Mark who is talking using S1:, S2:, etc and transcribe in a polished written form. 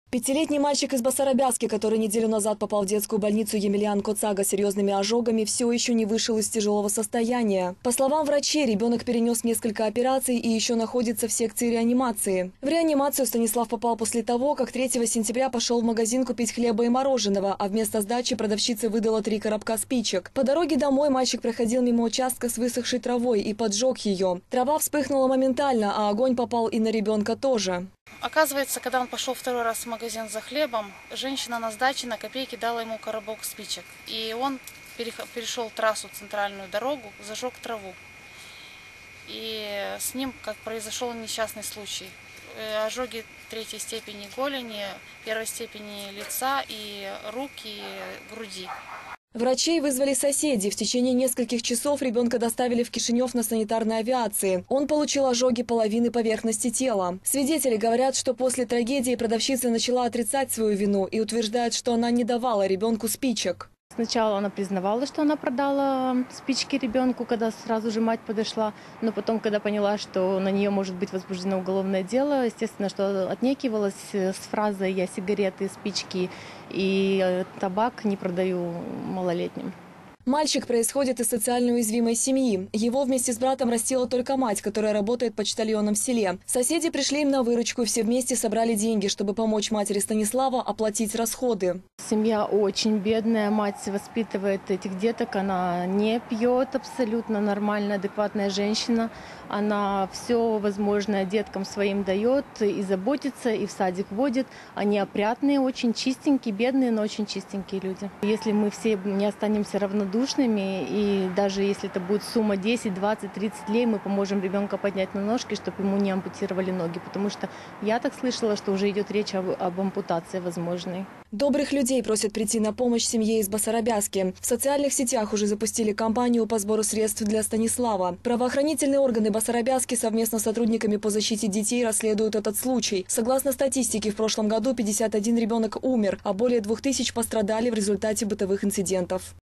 S1: Пятилетний мальчик из Басарабяски, который неделю назад попал в детскую больницу Емельян Коцага с серьезными ожогами, все еще не вышел из тяжелого состояния. По словам врачей, ребенок перенес несколько операций и еще находится в секции реанимации. В реанимацию Станислав попал после того, как 3 сентября пошел в магазин купить хлеба и мороженого, а вместо сдачи продавщица выдала 3 коробка спичек. По дороге домой мальчик проходил мимо участка с высохшей травой и поджег ее. Трава вспыхнула моментально, а огонь попал и на ребенка тоже.
S2: Оказывается, когда он пошел второй раз в магазин за хлебом, женщина на сдаче на копейки дала ему коробок спичек. И он перешел трассу, центральную дорогу, зажег траву. И с ним произошел несчастный случай. Ожоги 3 степени голени, 1 степени лица и рук и груди.
S1: Врачей вызвали соседи. В течение нескольких часов ребенка доставили в Кишинев на санитарной авиации. Он получил ожоги половины поверхности тела. Свидетели говорят, что после трагедии продавщица начала отрицать свою вину и утверждает, что она не давала ребенку спичек.
S3: Сначала она признавала, что она продала спички ребенку, когда сразу же мать подошла. Но потом, когда поняла, что на нее может быть возбуждено уголовное дело, естественно, что отнекивалась с фразой «я сигареты, спички и табак не продаю малолетним».
S1: Мальчик происходит из социально уязвимой семьи. Его вместе с братом растила только мать, которая работает почтальоном в селе. Соседи пришли им на выручку и все вместе собрали деньги, чтобы помочь матери Станислава оплатить расходы.
S3: Семья очень бедная, мать воспитывает этих деток, она не пьет, абсолютно нормальная, адекватная женщина. Она все возможное деткам своим дает и заботится, и в садик водит. Они опрятные, очень чистенькие, бедные, но очень чистенькие люди. Если мы все не останемся равнодушными, и даже если это будет сумма 10, 20, 30 лей, мы поможем ребенка поднять на ножки, чтобы ему не ампутировали ноги. Потому что я так слышала, что уже идет речь об ампутации возможной.
S1: Добрых людей просят прийти на помощь семье из Басарабяски. В социальных сетях уже запустили кампанию по сбору средств для Станислава. Правоохранительные органы Басарабяски совместно с сотрудниками по защите детей расследуют этот случай. Согласно статистике, в прошлом году 51 ребенок умер, а более 2000 пострадали в результате бытовых инцидентов.